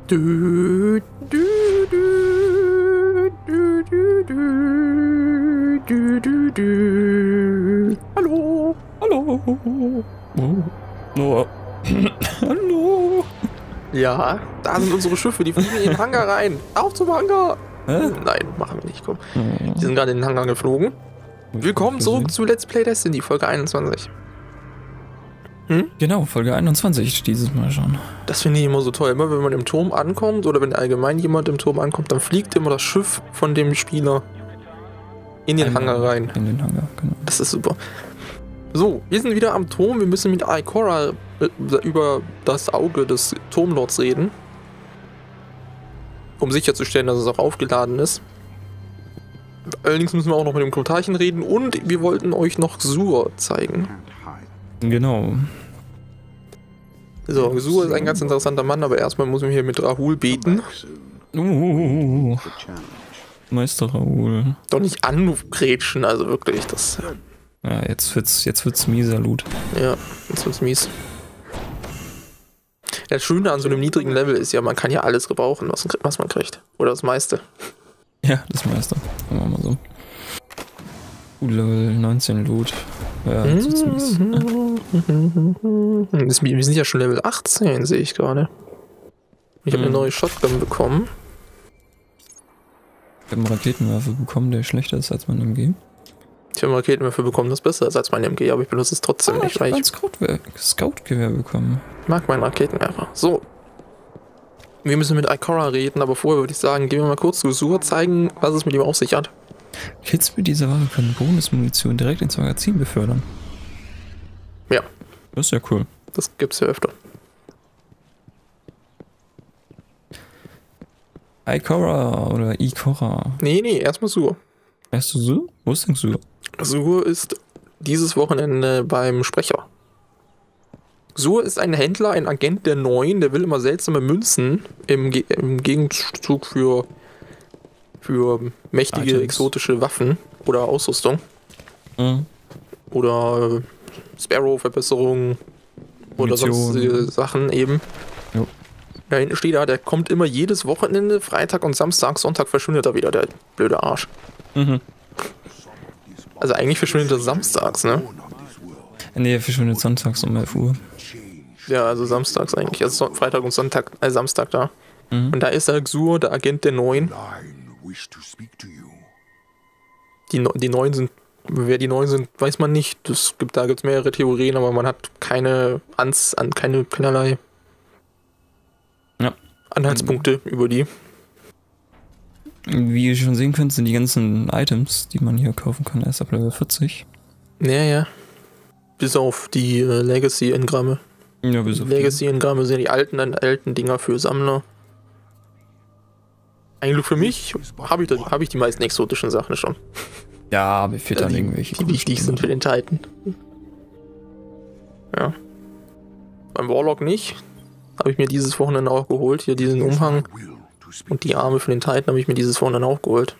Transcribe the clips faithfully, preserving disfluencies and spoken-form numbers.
Du, du, du, du, du, du, du, du, du. Hallo, hallo. Oh. Oh. Hallo. Ja, da sind unsere Schiffe, die fliegen in den Hangar rein. Auf zum Hangar. Hä? Nein, machen wir nicht, komm. Oh. Die sind gerade in den Hangar geflogen. Willkommen zurück zu Let's Play Destiny, Folge einundzwanzig. Hm? Genau, Folge einundzwanzig dieses Mal schon. Das finde ich immer so toll. Immer wenn man im Turm ankommt oder wenn allgemein jemand im Turm ankommt, dann fliegt immer das Schiff von dem Spieler in den Einmal Hangar rein. In den Hangar, genau. Das ist super. So, wir sind wieder am Turm. Wir müssen mit Ikora über das Auge des Turmlords reden. Um sicherzustellen, dass es auch aufgeladen ist. Allerdings müssen wir auch noch mit dem Klotarchen reden und wir wollten euch noch Xur zeigen. Genau. So, Xur ist ein ganz interessanter Mann, aber erstmal muss man hier mit Rahul beten. Uh, Meister Rahul. Doch nicht angrätschen, also wirklich, das... Ja, jetzt wird's, jetzt wird's mieser, Loot. Ja, jetzt wird's mies. Das Schöne an so einem niedrigen Level ist ja, man kann ja alles gebrauchen, was, was man kriegt. Oder das meiste. Ja, das Meister. Machen wir mal so. Uh, Level neunzehn Loot. Ja, jetzt wird's mies. Das- Wir sind ja schon Level achtzehn, sehe ich gerade. Ich habe eine Mhm. neue Shotgun bekommen. Ich habe einen Raketenwerfer bekommen, der schlechter ist als mein M G. Ich habe einen Raketenwerfer bekommen, das besser ist als mein M G, aber ich benutze es trotzdem Ah, nicht, ich weil habe ich ein Scoutgewehr Scoutgewehr bekommen. mag meinen Raketenwerfer. So. Wir müssen mit Ikora reden, aber vorher würde ich sagen, gehen wir mal kurz zu Xur zeigen, was es mit ihm auf sich hat. Hits mit dieser Waffe können Bonusmunition direkt ins Magazin befördern. Ja, Das ist ja cool. das gibt's ja öfter. Ikora oder Ikora. Nee, nee, erstmal Xur. Weißt du so? Wo ist denn so? Xur ist dieses Wochenende beim Sprecher. Xur ist ein Händler, ein Agent der Neuen, der will immer seltsame Münzen im, Ge im Gegenzug für, für mächtige, Items. exotische Waffen oder Ausrüstung. Mhm. Oder äh, Sparrow-Verbesserungen oder Munition. sonstige Sachen eben. Jo. Da hinten steht er, der kommt immer jedes Wochenende, Freitag und Samstag, Sonntag verschwindet er wieder, der blöde Arsch. Mhm. Also eigentlich verschwindet er samstags, ne? Nee, er verschwindet sonntags um elf Uhr. Ja, also samstags eigentlich. Also Son- Freitag und Sonntag, äh, Samstag da. Mhm. Und da ist er Xur, der Agent der Neuen. Die, Neu- die Neuen sind, wer die Neuen sind, weiß man nicht. Das gibt, da gibt es mehrere Theorien, aber man hat keine, Ans, an, keine keinerlei Ja. Anhaltspunkte über die. Wie ihr schon sehen könnt, sind die ganzen Items, die man hier kaufen kann, erst ab Level vierzig. Ja, ja. Bis auf die äh, Legacy-Engramme. Ja, bis auf Legacy-Engramme sind die alten, alten Dinger für Sammler. Eigentlich für mich habe ich, das- hab ich die meisten exotischen Sachen schon. die. Ja, aber fehlt dann die, irgendwelche. die wichtig sind für den Titan. Ja. Beim Warlock nicht. Habe ich mir dieses Wochenende auch geholt. Hier diesen Umhang und die Arme für den Titan habe ich mir dieses Wochenende auch geholt.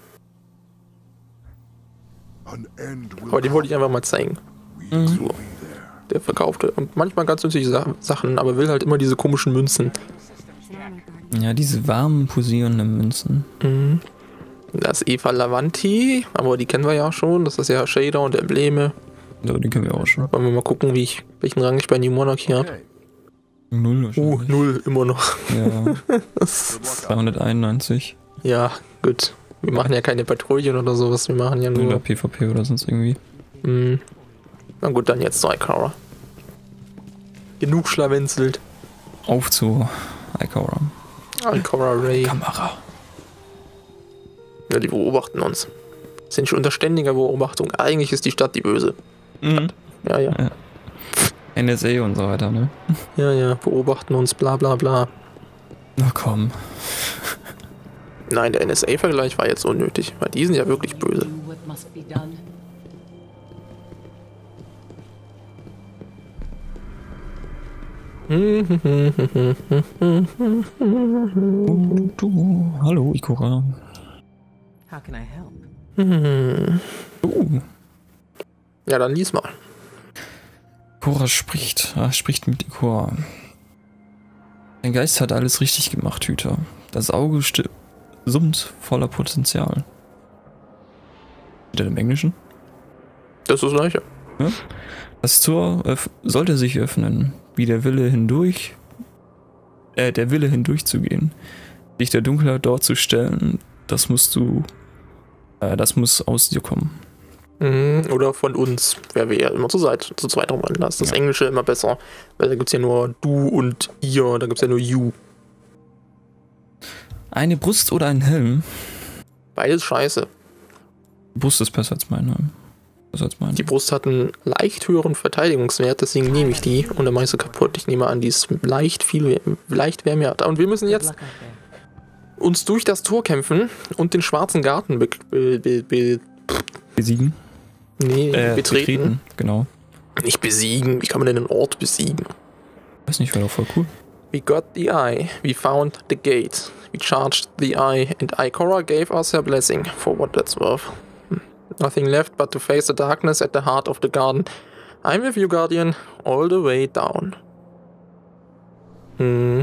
Aber den wollte ich einfach mal zeigen. Mhm. So. Der verkaufte. Und manchmal ganz nützliche Sa Sachen, aber will halt immer diese komischen Münzen. Ja, diese warmen, posierenden Münzen. Mhm. Das ist Eva Lavanti, aber die kennen wir ja schon. Das ist ja Shader und Embleme. Ja, die können wir auch schon. Wollen wir mal gucken, wie ich, welchen Rang ich bei New Monarch hier habe. Null Uh, wahrscheinlich. null, immer noch. Ja, Das, zweihunderteinundneunzig. ja, gut. Wir machen ja keine Patrouillen oder sowas. Wir machen ja Oder nur. PvP oder sonst irgendwie. Mh. Na gut, dann jetzt zu Ikora. Genug schlawenzelt. Auf zu Ikora. Ikora Ray. Kamera. Ja, die beobachten uns. Sind schon unter ständiger Beobachtung. Eigentlich ist die Stadt die Böse. Mhm. Ja, ja. N S A und so weiter, ne? Ja, ja. Beobachten uns, bla bla bla. Na komm. Nein, der N S A-Vergleich war jetzt unnötig, weil die sind ja wirklich böse. Do what must be done. Oh, du. Hallo, Ikora. How can I help? Hm. Oh. Ja, dann lies mal. Ikora spricht. Er spricht mit Ikora. Dein Geist hat alles richtig gemacht, Hüter. Das Auge sti- summt voller Potenzial. Steht das im Englischen? Das ist das Gleiche. Ja? Das Tor öff- sollte sich öffnen, wie der Wille hindurch, äh, der Wille hindurchzugehen. Dich der Dunkelheit dort zu stellen, das musst du, äh, das muss aus dir kommen. Mhm, oder von uns, wer wir ja immer zu, Seite, zu zweit rumrennen lassen. Das Ja. Englische immer besser, weil da gibt es ja nur du und ihr, da gibt es ja nur you. Eine Brust oder ein Helm? Beides scheiße. Brust ist besser als meine. Besser als meine. Die Brust hat einen leicht höheren Verteidigungswert, deswegen nehme ich die und dann mache ich sie kaputt. Ich nehme an, die ist leicht viel leicht wärmer. Und wir müssen Good jetzt luck out there. uns durch das Tor kämpfen und den schwarzen Garten be be be be Besiegen? nee, Äh, betreten. Genau. Nicht besiegen. Wie kann man denn einen Ort besiegen? Weiß nicht, wäre doch voll cool. We got the eye. We found the gate. We charged the eye, and Ikora gave us her blessing, for what that's worth. Hmm. Nothing left but to face the darkness at the heart of the garden. I'm with you, Guardian, all the way down. Hm.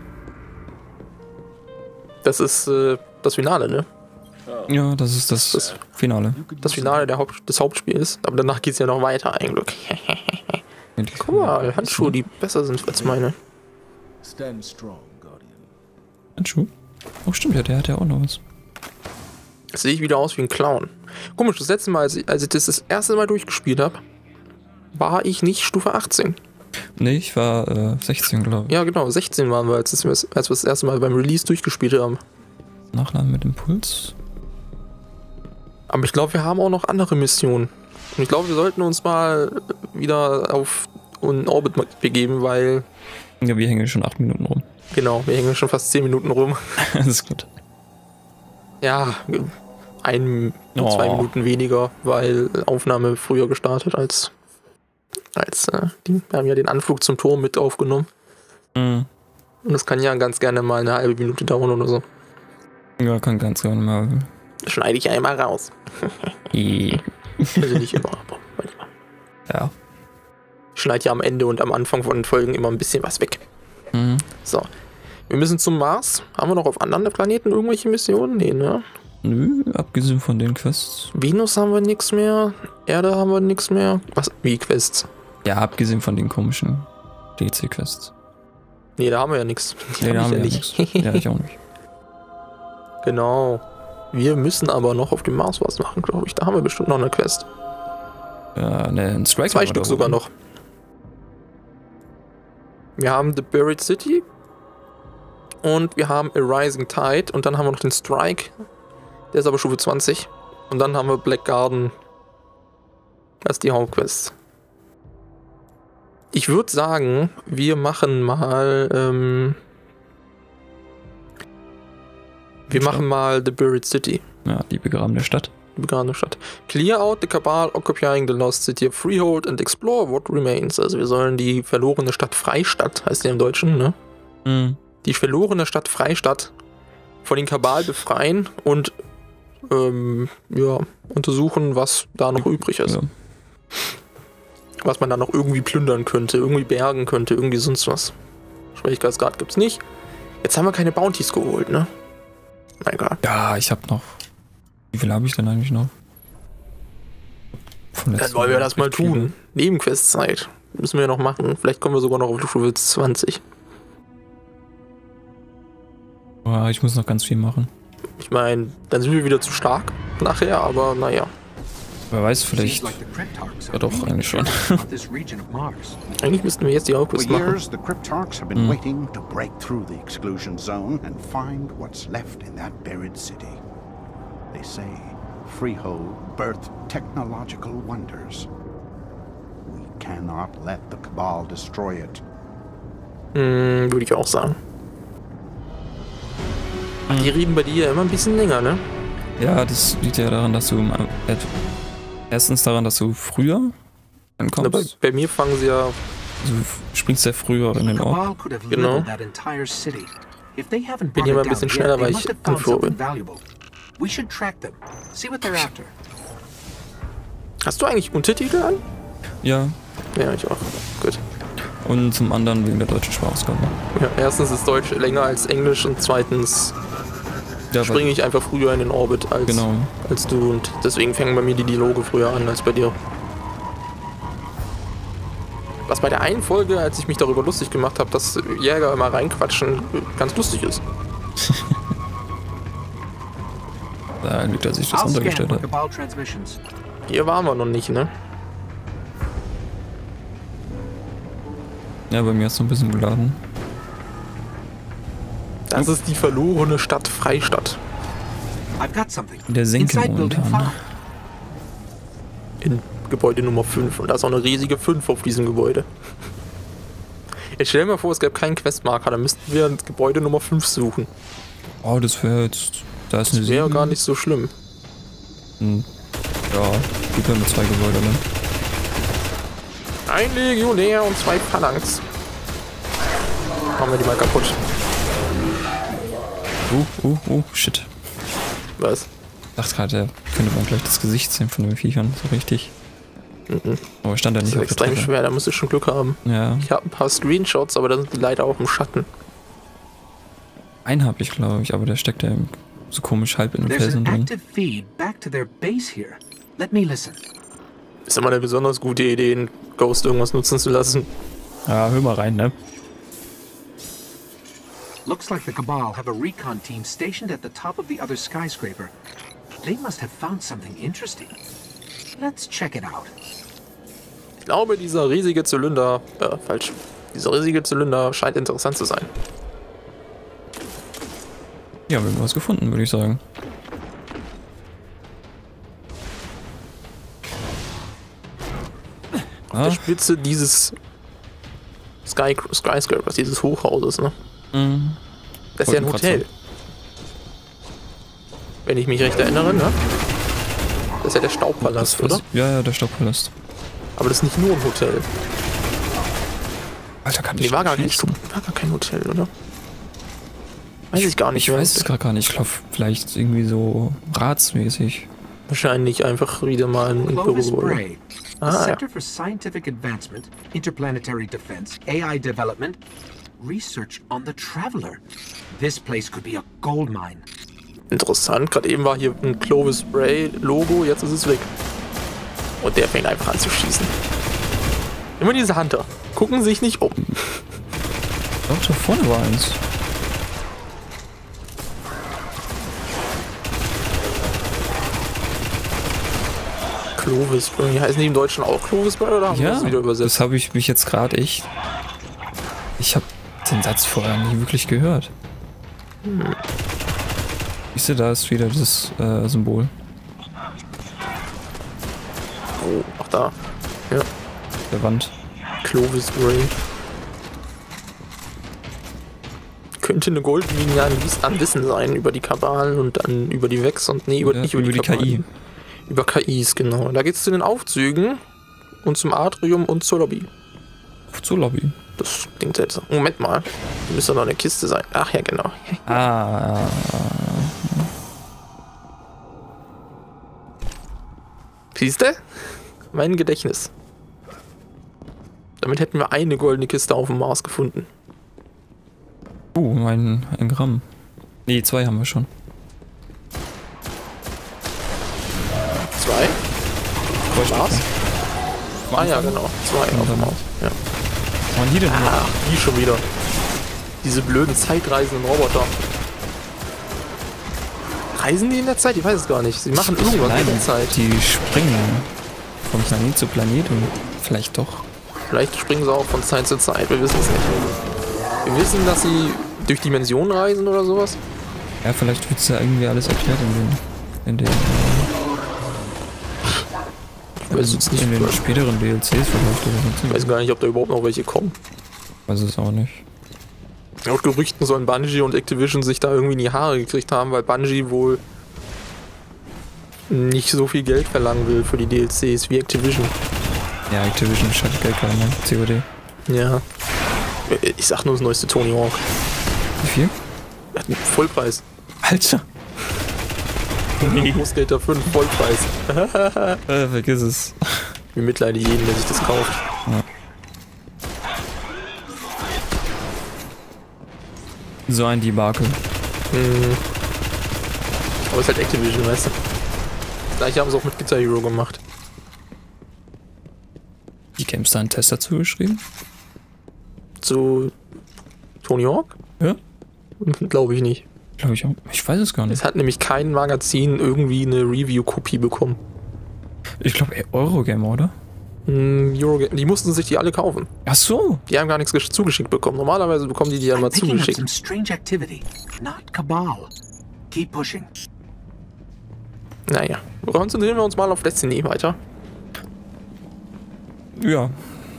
Das ist äh, das Finale, ne? Ja, das ist das, Das- Finale. Das Finale der Haupt des Hauptspiels. Aber danach geht's ja noch weiter, ein Glück. Guck mal, Handschuhe, die besser sind als meine. Stand strong, Guardian. Handschuh? Oh, stimmt, ja, der hat ja auch noch was. Jetzt sehe ich wieder aus wie ein Clown. Komisch, das letzte Mal, als ich, als ich das das erste Mal durchgespielt habe, war ich nicht Stufe achtzehn. Nee, ich war äh, sechzehn, glaube ich. Ja, genau, sechzehn waren wir, als, das, als wir das erste Mal beim Release durchgespielt haben. Nachladen mit Impuls. Aber ich glaube, wir haben auch noch andere Missionen. Und ich glaube, wir sollten uns mal wieder auf einen Orbit begeben, weil, Ja, wir hängen schon acht Minuten rum. genau, wir hängen schon fast zehn Minuten rum. Das ist gut. Ja, ein, Oh. zwei Minuten weniger, weil Aufnahme früher gestartet als, als äh, die, wir haben ja den Anflug zum Turm mit aufgenommen. Mhm. Und das kann ja ganz gerne mal eine halbe Minute dauern oder so. Ja, kann ganz gerne mal. Das schneide ich einmal raus. I- Also nicht immer, aber manchmal. Ja. Ich schneide ja am Ende und am Anfang von den Folgen immer ein bisschen was weg. Mhm. So. Wir müssen zum Mars. Haben wir noch auf anderen Planeten irgendwelche Missionen? Nee, ne? Nö, abgesehen von den Quests. Venus haben wir nichts mehr. Erde haben wir nichts mehr. Was? Wie Quests? Ja, abgesehen von den komischen D C-Quests. Nee, da haben wir ja nichts. Die Nee, hab da haben wir ja nicht. nichts. Ja, ich auch nicht. Genau. Wir müssen aber noch auf dem Mars was machen, glaube ich. Da haben wir bestimmt noch eine Quest. Ja, ne, ein Striker. Zwei oder Stück wo? sogar noch. Wir haben The Buried City. Und wir haben A Rising Tide. Und dann haben wir noch den Strike. Der ist aber Stufe zwanzig. Und dann haben wir Black Garden. Das ist die Hauptquest. Ich würde sagen, wir machen mal. Ähm, wir Stadt. machen mal The Buried City. Ja, die begrabene Stadt. Die begabene Stadt. Clear out the Cabal occupying the lost city of Freehold and explore what remains. Also wir sollen die verlorene Stadt Freistadt, heißt die im Deutschen, ne? Mhm. Die verlorene Stadt Freistadt von den Kabal befreien und ähm, ja, untersuchen, was da noch übrig ist. Ja. Was man da noch irgendwie plündern könnte, irgendwie bergen könnte, irgendwie sonst was. Schwierigkeitsgrad gibt's nicht. Jetzt haben wir keine Bounties geholt, ne? Mein Gott. Ja, ich hab noch. Wie viel habe ich denn eigentlich noch? Vom Dann letzten wollen wir Mal das mal recht viele. tun. Nebenquestzeit. Müssen wir noch machen. Vielleicht kommen wir sogar noch auf Stufe zwanzig. Ja, ich muss noch ganz viel machen. Ich meine, dann sind wir wieder zu stark nachher, aber naja. Wer weiß, Seems vielleicht. like the Cryptarchs Ja, are doch, really eigentlich schon. concerned about this region of Mars. Eigentlich müssten wir jetzt die For Hauptquest machen. years, the Cryptarchs have been waiting to break through the exclusion zone and find what's left in that buried city. They say Freehold birthed technological wonders. We cannot let the Cabal destroy it. Hm, würde ich auch sagen. Ach, die reden bei dir ja immer ein bisschen länger, ne? Ja, das liegt ja daran, dass du. im- Äh, erstens daran, dass du früher Na, bei, ankommst. bei mir fangen sie ja. Du springst ja früher in den Ort. Cabal could have Genau. leveled that entire city. If they haven't Bin brought hier mal it ein bisschen down schneller, yet, weil they ich must have found Anführer something bin. valuable. We should track them. See what they're after. Hast du eigentlich Untertitel an? Ja, Ja, ich auch. Gut. Und zum anderen wegen der deutschen Sprachausgabe. Ja, erstens ist Deutsch länger als Englisch und zweitens Ja, springe ich einfach früher in den Orbit als, Genau. als du und deswegen fängen bei mir die Dialoge früher an als bei dir. Was bei der einen Folge, als ich mich darüber lustig gemacht habe, dass Jäger immer reinquatschen, ganz lustig ist. Da liegt, dass ich das I'll scan runtergestellt for habe. Cabal transmissions. Hier waren wir noch nicht, ne? Ja, bei mir ist so ein bisschen geladen. Das ist die verlorene Stadt Freistadt. I've got something. In der Senke Inside building momentan. five. In Gebäude Nummer fünf. Und da ist auch eine riesige fünf auf diesem Gebäude. Jetzt stell dir mal vor, es gäbe keinen Questmarker, dann müssten wir ins Gebäude Nummer fünf suchen. Oh, das wäre jetzt. Da ist eine Das wäre sieben. gar nicht so schlimm. Hm. Ja, gibt ja nur zwei Gebäude, ne? Ein Legionär und zwei Phalanx. Machen wir die mal kaputt. Uh, uh, uh, shit. Was? Ich dachte gerade, da könnte man gleich das Gesicht sehen von den Viechern, so richtig. Mhm. Aber stand da Das nicht ist auf der extrem Treppe. schwer, da musst du schon Glück haben. Ja, Ich habe ein paar Screenshots, aber da sind die leider auch im Schatten. einen habe ich, glaube ich, aber der steckt ja so komisch halb in den There's Felsen an drin. active feed back to their base here. Let me listen. Ist immer eine besonders gute Idee, einen Ghost irgendwas nutzen zu lassen. Ja, hör mal rein, ne? Looks like the Cabal have a recon team stationed at the top of the other skyscraper. They must have found something interesting. Let's check it out. Ich glaube, dieser riesige Zylinder, äh, falsch. Dieser riesige Zylinder scheint interessant zu sein. Ja, wir haben was gefunden, würde ich sagen. Auf Ah, der Spitze dieses Sky Skyscrapers, dieses Hochhauses, ne? mh. Das ist ja ein Wolkenkratzer. Hotel. Wenn ich mich recht erinnere, ne? Das ist ja der Staubpalast, oder? Ja, ja, der Staubpalast. Aber das ist nicht nur ein Hotel. Alter, kann Nee, ich war gar, kein, schließen. war gar kein Hotel, oder? Weiß ich gar nicht. Ich weiß es gerade gar nicht. Ich glaube, vielleicht irgendwie so ratsmäßig. Wahrscheinlich einfach wieder mal ein Clovis Bürogebäude. Bray, the Ah, ja. Center for Scientific Advancement, Interplanetary Defense, A I Development, Research on the Traveler. This place could be a gold mine. Interessant. Gerade eben war hier ein Clovis Bray Logo, jetzt ist es weg. Und der fängt einfach an zu schießen. Immer diese Hunter. Gucken sich nicht um. Doch, da vorne war eins. Clovis Bray. Heißen die im Deutschen auch Clovis Bray oder haben wir Ja, das wieder übersetzt? das habe ich mich jetzt gerade echt. Ich habe den Satz vorher nicht wirklich gehört. Hm. Siehst du, da ist wieder das äh, Symbol. Oh, ach da. Ja. Der Wand. Clovis Bray. Könnte eine Goldmine an, Wiss- an Wissen sein über die Kabal und an, über die Vex und nee, über, Ja, nicht über, über die, die K I. Kabal. Über K Is, genau. Da geht's zu den Aufzügen und zum Atrium und zur Lobby. Zur Lobby. Das klingt seltsam. Moment mal. Da müsste noch eine Kiste sein. Ach ja, genau. Ah. Siehst du? Mein Gedächtnis. Damit hätten wir eine goldene Kiste auf dem Mars gefunden. Uh, mein ein Gramm. Nee, zwei haben wir schon. Zwei? Mars? Ah ja, Anfang? genau. Zwei Ja, auf dem dann- Mars. Ja. Was waren die denn? Ach, die schon wieder. Diese blöden zeitreisenden Roboter. Reisen die in der Zeit? Ich weiß es gar nicht. Sie machen irgendwas Nein, in der Zeit. die springen vom Planet zu Planet und vielleicht doch. Vielleicht springen sie auch von Zeit zu Zeit. Wir wissen es nicht. Wir wissen, dass sie durch Dimensionen reisen oder sowas. Ja, vielleicht wird es ja irgendwie alles erklärt in den, in den, Ich weiß jetzt nicht. in den Ich späteren D L Cs verläuft oder so. weiß gar nicht, ob da überhaupt noch welche kommen. Weiß es auch nicht. Laut Gerüchten sollen Bungie und Activision sich da irgendwie in die Haare gekriegt haben, weil Bungie wohl nicht so viel Geld verlangen will für die D L Cs wie Activision. Ja, Activision scheint Geld rein, ne? C O D. Ja. Ich sag nur das neueste Tony Hawk. Wie viel? Vollpreis. Alter! Großgelder fünf, Vollpreis. Äh, vergiss es. Wir mitleiden jeden, der sich das kauft. So ein Debakel. Hm. Aber es ist halt Activision, weißt du. Das gleiche haben sie auch mit Guitar Hero gemacht. Die Games da einen Test dazu geschrieben? Zu Tony Hawk? Ja? Glaube ich nicht. Glaube ich auch. Ich weiß es gar nicht. Es hat nämlich kein Magazin irgendwie eine Review-Kopie bekommen. Ich glaube Eurogamer, oder? Hm, Eurogame, die mussten sich die alle kaufen. Ach so. Die haben gar nichts gesch- zugeschickt bekommen. Normalerweise bekommen die die ja I'm mal picking up zugeschickt. some strange activity. Not Cabal. Keep pushing. Naja, konzentrieren wir uns mal auf Destiny weiter. Ja.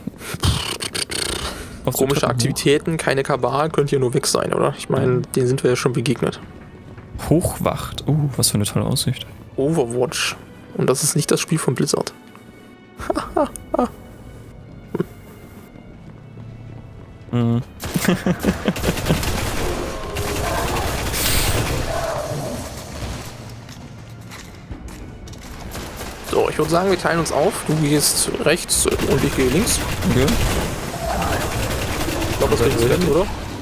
Auf so Komische Treppen Aktivitäten, keine Kabal, könnte hier nur weg sein, oder? Ich meine, denen sind wir ja schon begegnet. hoch. Hochwacht. Oh, was für eine tolle Aussicht. Overwatch. Und das ist nicht das Spiel von Blizzard. Mhm. So, ich würde sagen, wir teilen uns auf. Du gehst rechts und ich gehe links. Okay. Ich glaube, das kriegen wir hin, oder?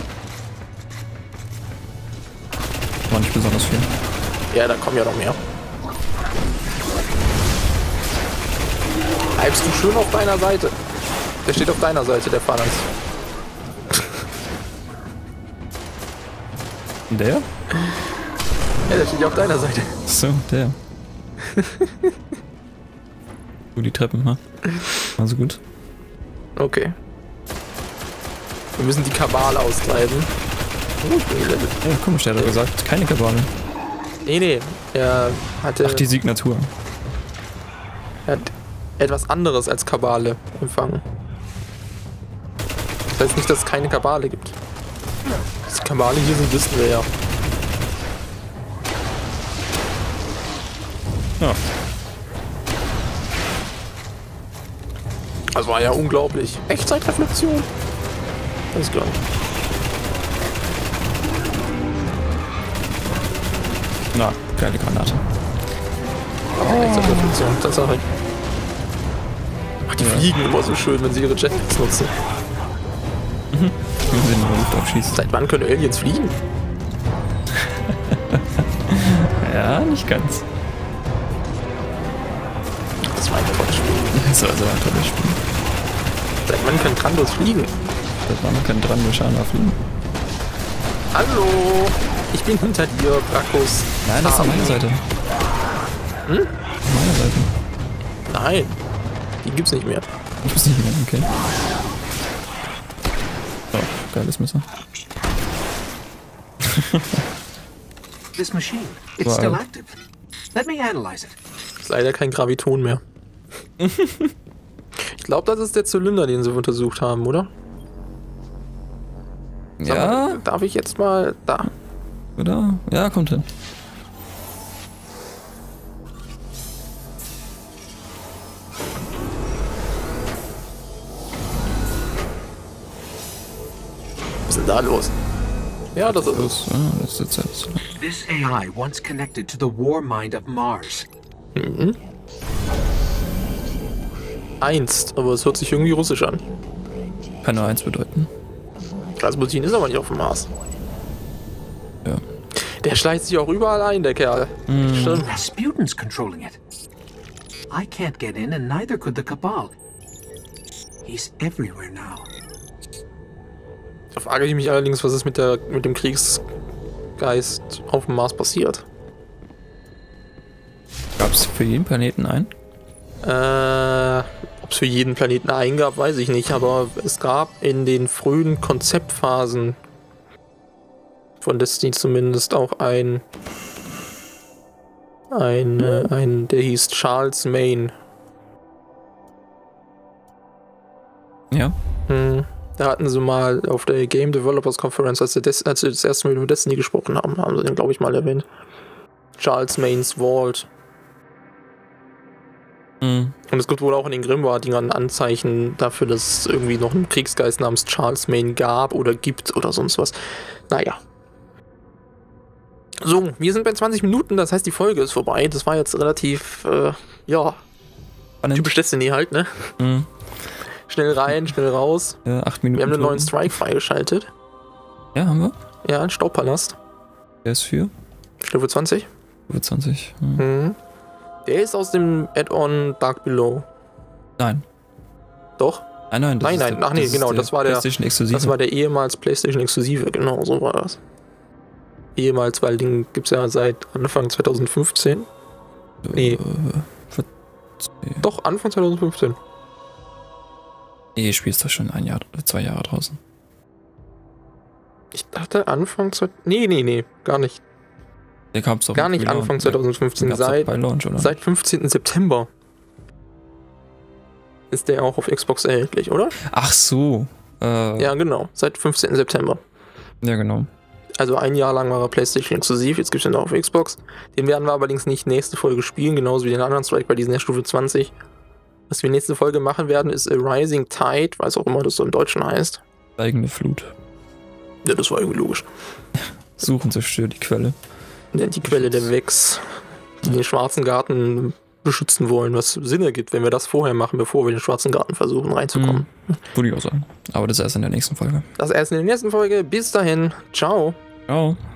War nicht besonders viel. Ja, da kommen ja noch mehr. Bleibst du schön auf deiner Seite. Der steht auf deiner Seite, der Phalanx. Der? Ja, der steht ja auf deiner Seite. So, der. Oh, die Treppen, ha? Also gut. Okay. Wir müssen die Kabale austreiben. Oh, ich bin gelettet. Ja, komisch, der hat doch gesagt, keine Kabale. Nee, nee. Er hatte Ach, die Signatur. er hat etwas anderes als Kabale empfangen. Das heißt nicht, dass es keine Kabale gibt. Dass die Kabale hier sind, wissen wir ja. Ja. Das war ja unglaublich. Echtzeitreflexion. Alles klar. Na, geile Granate. Oh. Echtzeitreflexion, Tatsache. Ach, die Ja. fliegen immer so schön, wenn sie ihre Jetpacks nutzen. Wenn sie in die Luft abschießen. Seit wann können Aliens fliegen? Ja, nicht ganz. Das war ein tolles Spiel. Das war so ein tolles Spiel. Seit wann können Trandos fliegen? Das war noch kein dran, wir schauen auf ihn. Hallo, ich bin hinter dir, Brakus. Nein, das ist an Ah, meiner Seite. Hm? An meiner Seite. Nein, die gibt's nicht mehr. Ich weiß nicht mehr, okay. Oh, geiles Messer. This machine. It's Wow. still active. Let me analyze it. Ist leider kein Graviton mehr. Ich glaube, das ist der Zylinder, den sie untersucht haben, oder? Sag Ja, mal, darf ich jetzt mal da? oder? Ja, kommt hin. Was ist denn da los? Ja, das ist es. Das, ja, das ist jetzt. This A I once connected to the war mind of Mars. Einst, aber es hört sich irgendwie russisch an. Kann nur eins bedeuten. Rasputin ist aber nicht auf dem Mars. Ja. Der schleicht sich auch überall ein, der Kerl. Stimmt. Rasputin's controlling it. I can't get in, and neither could the Cabal. He's everywhere now. Da frage ich mich allerdings, was ist mit, der, mit dem Kriegsgeist auf dem Mars passiert. Gab es für jeden Planeten einen? Äh, ob es für jeden Planeten einen gab, weiß ich nicht, aber es gab in den frühen Konzeptphasen von Destiny zumindest auch ein, ein, äh, ein der hieß Charles Main. Ja. Hm. Da hatten sie mal auf der Game Developers Conference, als sie, Des als sie das erste Mal über Destiny gesprochen haben, haben sie den, glaube ich, mal erwähnt. Charles Mains Vault. Mhm. Und es gibt wohl auch in den Grimoire-Dingern Anzeichen dafür, dass es irgendwie noch einen Kriegsgeist namens Charles Main gab oder gibt oder sonst was. Naja. So, wir sind bei zwanzig Minuten, das heißt, die Folge ist vorbei. Das war jetzt relativ, äh, ja, Spannend. typisch Destiny halt, ne? Mhm. Schnell rein, schnell raus. Ja, acht Minuten. Wir haben einen neuen Toten. Strike freigeschaltet. Ja, haben wir? Ja, ein Staubpalast. Der ist für Stufe zwanzig. Stufe zwanzig. Hm. Mhm. Der ist aus dem Add-on Dark Below. Nein. Doch? Nein, nein, das Nein, ist nein, der, ach nee, das ist genau, der das war der- PlayStation Exklusive. Das war der ehemals PlayStation Exklusive, genau, so war das. Ehemals, weil den gibt's ja seit Anfang zwanzig fünfzehn. Nee. Äh, ver- Doch, Anfang zwanzig fünfzehn. Nee, spielst du schon ein Jahr, zwei Jahre draußen. Ich dachte Anfang zwanzig... Nee, nee, nee, gar nicht. Der kam's doch Gar nicht bei Launch. Anfang zwanzig fünfzehn, Der gab's doch seit, bei Launch, oder? seit fünfzehnten September ist der auch auf Xbox erhältlich, oder? Ach so. Äh, Ja, genau, seit fünfzehnten September. ja, genau. Also ein Jahr lang war er PlayStation exklusiv, jetzt gibt es ihn auch auf Xbox. Den werden wir allerdings nicht nächste Folge spielen, genauso wie den anderen Strike, weil die sind ja Stufe zwanzig. Was wir nächste Folge machen werden, ist A Rising Tide, was auch immer das so im Deutschen heißt. Steigende Flut. Ja, das war irgendwie logisch. Suchen, zerstört die Quelle. Ja, die Quelle der Vex, die den Schwarzen Garten beschützen wollen, was Sinn ergibt, wenn wir das vorher machen, bevor wir in den Schwarzen Garten versuchen reinzukommen. Mhm. Würde ich auch sagen. Aber das erst in der nächsten Folge. Das erst in der nächsten Folge. Bis dahin. Ciao. Ciao.